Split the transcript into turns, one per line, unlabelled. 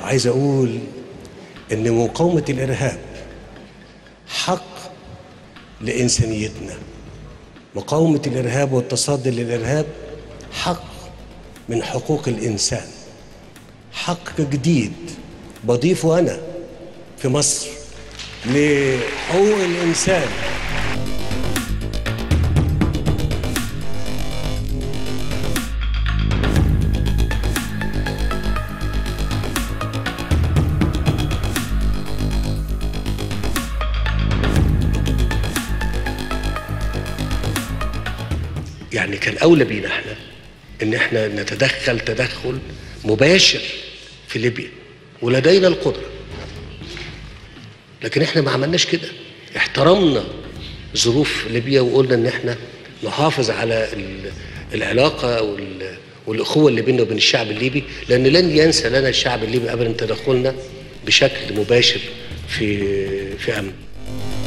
وعايز أقول إن مقاومة الإرهاب حق لإنسانيتنا. مقاومة الإرهاب والتصدي للإرهاب حق من حقوق الإنسان، حق جديد بضيفه أنا في مصر لحقوق الإنسان. يعني كان أولى بينا احنا إن احنا نتدخل تدخل مباشر في ليبيا، ولدينا القدرة، لكن احنا ما عملناش كده. احترمنا ظروف ليبيا وقلنا إن احنا نحافظ على العلاقة والأخوة اللي بيننا وبين الشعب الليبي، لأن لن ينسى لنا الشعب الليبي أبدا تدخلنا بشكل مباشر في أمن.